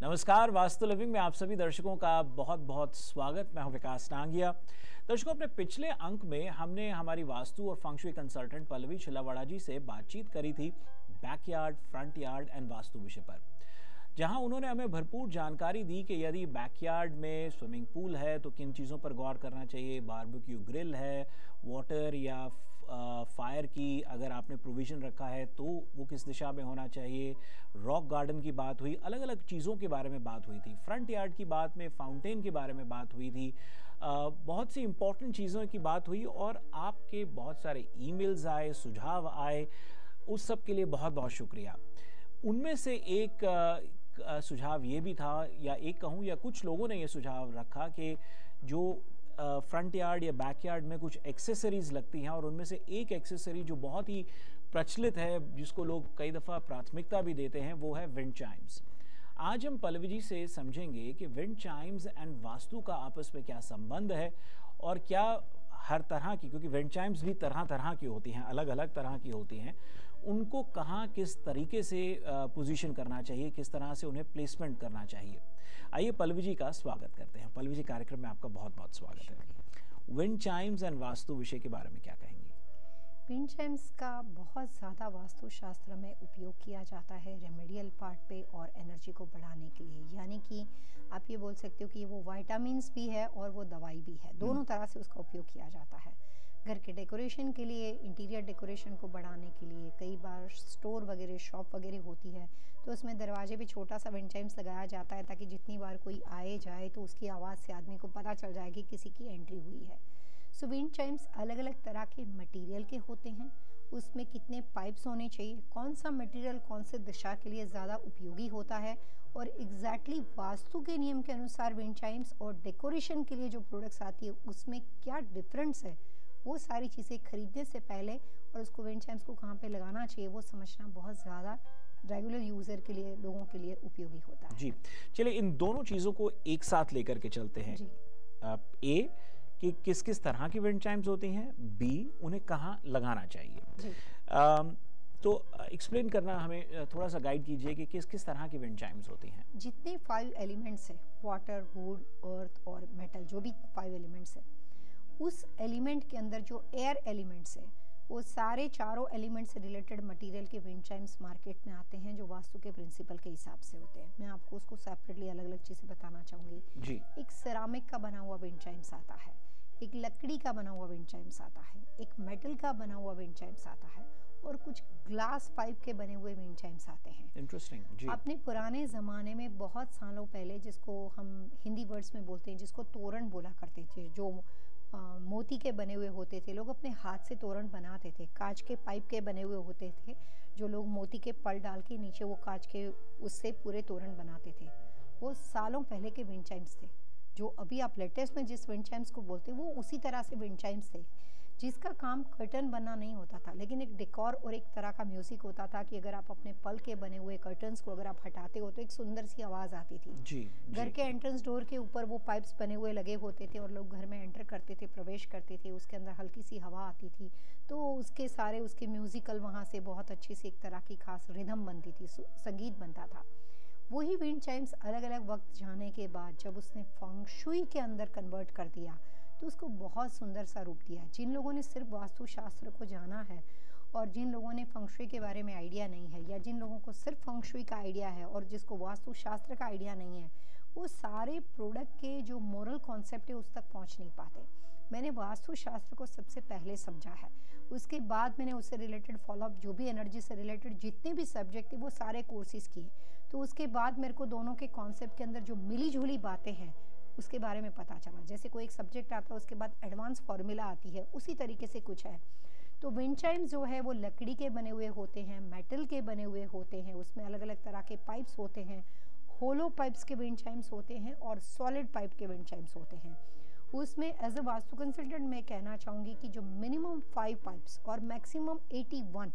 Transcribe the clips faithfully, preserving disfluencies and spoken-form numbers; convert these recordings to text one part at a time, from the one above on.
नमस्कार, वास्तु लिविंग में आप सभी दर्शकों का बहुत बहुत स्वागत। मैं हूं विकास नांगिया। दर्शकों, अपने पिछले अंक में हमने हमारी वास्तु और फंक्शुई कंसल्टेंट पल्लवी छिलावाड़ा जी से बातचीत करी थी backyard, front yard and vastu विषय पर, जहां उन्होंने हमें भरपूर जानकारी दी कि यदि बैकयार्ड में स्विमिंग पूल है तो किन चीज़ों पर गौर करना चाहिए, बारबेक्यू ग्रिल है, वाटर या फायर की अगर आपने प्रोविज़न रखा है तो वो किस दिशा में होना चाहिए, रॉक गार्डन की बात हुई, अलग अलग चीज़ों के बारे में बात हुई थी। फ्रंट यार्ड की बात में फाउंटेन के बारे में बात हुई थी, आ, बहुत सी इंपॉर्टेंट चीज़ों की बात हुई और आपके बहुत सारे ईमेल्स आए, सुझाव आए, उस सब के लिए बहुत बहुत शुक्रिया। उनमें से एक आ, सुझाव ये भी था, या एक कहूँ या कुछ लोगों ने ये सुझाव रखा कि जो फ्रंट यार्ड या बैकयार्ड में कुछ एक्सेसरीज लगती हैं और उनमें से एक एक्सेसरी जो बहुत ही प्रचलित है, जिसको लोग कई दफ़ा प्राथमिकता भी देते हैं, वो है विंड चाइम्स। आज हम पल्लवी जी से समझेंगे कि विंड चाइम्स एंड वास्तु का आपस में क्या संबंध है और क्या हर तरह की, क्योंकि विंड चाइम्स भी तरह तरह की होती हैं, अलग अलग तरह की होती हैं, उनको कहाँ किस तरीके से पोजीशन करना चाहिए, किस तरह से उन्हें प्लेसमेंट करना चाहिए। आइए पल्लवी जी का स्वागत करते हैं। पल्लवी जी, कार्यक्रम में आपका बहुत बहुत स्वागत है। विंड चाइम्स एंड वास्तु विषय के बारे में क्या कहेंगे? विंड चाइम्स का बहुत ज़्यादा वास्तुशास्त्र में उपयोग किया जाता है रेमेडियल पार्ट पे और एनर्जी को बढ़ाने के लिए, यानी कि आप ये बोल सकते हो कि वो विटामिन्स भी है और वो दवाई भी है, दोनों तरह से उसका उपयोग किया जाता है। घर के डेकोरेशन के लिए, इंटीरियर डेकोरेशन को बढ़ाने के लिए, कई बार स्टोर वगैरह, शॉप वगैरह होती है तो उसमें दरवाजे पे छोटा सा विंड चाइम्स लगाया जाता है ताकि जितनी बार कोई आए जाए तो उसकी आवाज़ से आदमी को पता चल जाए कि किसी की एंट्री हुई है। सो विंड चाइम्स अलग अलग तरह के मटेरियल के होते हैं, उसमें कितने पाइप्स होने चाहिए, कौन सा मटेरियल कौन से दिशा के लिए ज़्यादा उपयोगी होता है और एग्जैक्टली exactly वास्तु के नियम के अनुसार विंड चाइम्स और डेकोरेशन के लिए जो प्रोडक्ट्स आती है उसमें क्या डिफरेंस है, वो सारी चीज़ें खरीदने से पहले और उसको विंड चाइम्स को कहाँ पे लगाना चाहिए वो समझना बहुत ज़्यादा रेगुलर यूज़र के लिए, लोगों के लिए उपयोगी होता है। जी, चलिए इन दोनों चीज़ों को एक साथ लेकर के चलते हैं। ए कि किस किस तरह की विंड चाइम्स होती हैं, बी उन्हें कहाँ लगाना चाहिए। जी। आ, तो एक्सप्लेन करना हमें थोड़ा सा गाइड कीजिए कि किस किस तरह की विंड चाइम्स होती हैं। जितने फाइव एलिमेंट्स हैं, वाटर, वुड, अर्थ और मेटल, जो भी फाइव एलिमेंट्स हैं, उस एलिमेंट के अंदर जो एयर एलिमेंट्स है वो सारे चारों एलिमेंट से रिलेटेड मटेरियल के विंड चाइम्स मार्केट में आते हैं जो वास्तु के प्रिंसिपल के हिसाब से होते हैं। मैं आपको उसको सेपरेटली अलग अलग चीज़ें बताना चाहूँगी जी। एक सेरामिक का बना हुआ विंड चाइम्स आता है, एक लकड़ी का बना हुआ विंड चाइम्स आता है, एक मेटल का बना हुआ विंड चाइम्स आता है और कुछ ग्लास पाइप के बने हुए विंड चाइम्स आते हैं। इंटरेस्टिंग जी। अपने पुराने ज़माने में बहुत सालों पहले, जिसको हम हिंदी वर्ड्स में बोलते हैं, जिसको तोरण बोला करते थे, जो आ, मोती के बने हुए होते थे, लोग अपने हाथ से तोरण बनाते थे, कांच के पाइप के बने हुए होते थे, जो लोग मोती के पल डाल के नीचे वो कांच के उससे पूरे तोरण बनाते थे। वो सालों पहले के विंड चाइम्स थे। जो अभी आप लेटेस्ट में जिस विंड चाइम्स को बोलते हैं वो उसी तरह से विंड चाइम्स थे, जिसका काम कर्टन बनना नहीं होता था, लेकिन एक डेकोर और एक तरह का म्यूजिक होता था कि अगर आप अपने पल के बने हुए कर्टन्स को अगर आप हटाते हो तो एक सुंदर सी आवाज़ आती थी। जी, घर जी। के एंट्रेंस डोर के ऊपर वो पाइप्स बने हुए लगे होते थे और लोग घर में एंटर करते थे, प्रवेश करते थे, उसके अंदर हल्की सी हवा आती थी तो उसके सारे उसके म्यूजिकल वहाँ से बहुत अच्छी सी एक तरह की खास रिदम बनती थी, संगीत बनता था। वही विंड चाइम्स अलग अलग वक्त जाने के बाद जब उसने फंगशुई के अंदर कन्वर्ट कर दिया तो उसको बहुत सुंदर सा रूप दिया। जिन लोगों ने सिर्फ वास्तुशास्त्र को जाना है और जिन लोगों ने फंगशुई के बारे में आइडिया नहीं है, या जिन लोगों को सिर्फ फंगशुई का आइडिया है और जिसको वास्तुशास्त्र का आइडिया नहीं है, वो सारे प्रोडक्ट के जो मोरल कॉन्सेप्ट है उस तक पहुंच नहीं पाते। मैंने वास्तुशास्त्र को सबसे पहले समझा है, उसके बाद मैंने उससे रिलेटेड फॉलोअप, जो भी एनर्जी से रिलेटेड जितने भी सब्जेक्ट थे वो सारे कोर्सेज किए। तो उसके बाद मेरे को दोनों के कॉन्सेप्ट के अंदर जो मिली जुली बातें हैं उसके बारे में पता चला। जैसे कोई एक सब्जेक्ट आता है उसके बाद एडवांस फॉर्मूला आती है, उसी तरीके से कुछ है। तो विंड चाइम्स जो है वो लकड़ी के बने हुए होते हैं, मेटल के बने हुए होते हैं, उसमें अलग अलग तरह के पाइप्स होते हैं, होलो पाइप्स के विंड चाइम्स होते हैं और सॉलिड पाइप के विंड चाइम्स होते हैं। उसमें एज अ वास्तु कंसल्टेंट मैं कहना चाहूँगी कि जो मिनिमम फाइव पाइप्स और मैक्सिमम एटी वन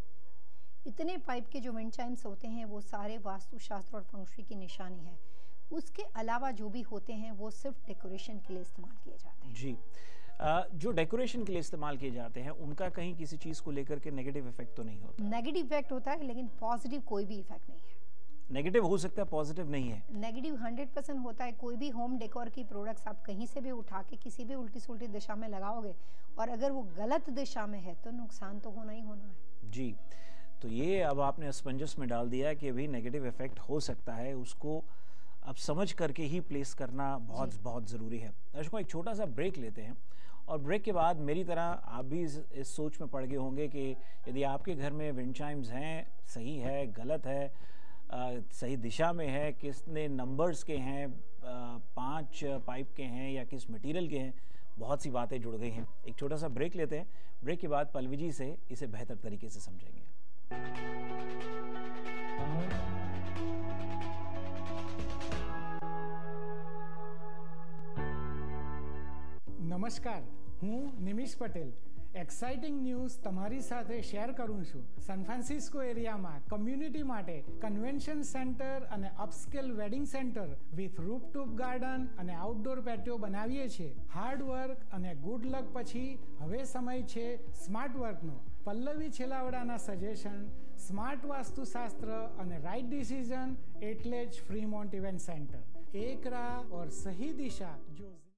इतने पाइप के जो विंड चाइम्स होते हैं वो सारे वास्तुशास्त्र और फंगशुई की निशानी है। उसके अलावा जो भी होते हैं वो सिर्फ डेकोरेशन के लिए इस्तेमाल किए जाते हैं। जी, आ, जो डेकोरेशन के लिए इस्तेमाल किए जाते हैं उनका कहीं किसी चीज को लेकर के नेगेटिव इफेक्ट तो नहीं होता? नेगेटिव इफेक्ट होता है लेकिन पॉजिटिव कोई भी इफेक्ट नहीं है। नेगेटिव हो सकता है, पॉजिटिव नहीं है। नेगेटिव हंड्रेड परसेंट होता है। कोई भी होम डेकोर की प्रोडक्ट्स आप कहीं से भी उठा के किसी भी उल्टी सुल्टी दिशा में लगाओगे और अगर वो गलत दिशा में है तो नुकसान तो होना ही होना है। जी, तो ये अब आपने असमंजस में डाल दिया कि अभी नेगेटिव इफेक्ट हो सकता है, उसको अब समझ करके ही प्लेस करना बहुत बहुत ज़रूरी है। दर्शकों, एक छोटा सा ब्रेक लेते हैं और ब्रेक के बाद मेरी तरह आप भी इस, इस सोच में पड़ गए होंगे कि यदि आपके घर में विंड चाइम्स हैं, सही है, गलत है, आ, सही दिशा में है, किसने नंबर्स के हैं, पांच पाइप के हैं या किस मटेरियल के हैं, बहुत सी बातें जुड़ गई हैं। एक छोटा सा ब्रेक लेते हैं। ब्रेक के बाद पल्लवी जी से इसे बेहतर तरीके से समझेंगे। નમસ્કાર, હું નિમિષ પટેલ એક્સાઇટિંગ ન્યૂઝ તમારી સાથે શેર કરું છું। સાન ફ્રાન્સિસ્કો એરિયામાં કમ્યુનિટી માટે કન્વેન્શન સેન્ટર અને upscale wedding center with rooftop garden અને આઉટડોર પેટિયો બનાવીએ છીએ। હાર્ડ વર્ક અને ગુડ લક પછી હવે સમય છે સ્માર્ટ વર્કનો। પલ્લવી છેલાવડાના સજેશન, સ્માર્ટ વાસ્તુશાસ્ત્ર અને રાઇટ ડિસિઝન એટલે જ ફ્રીમોન્ટ ઇવેન્ટ સેન્ટર। એક રાહ और सही दिशा जो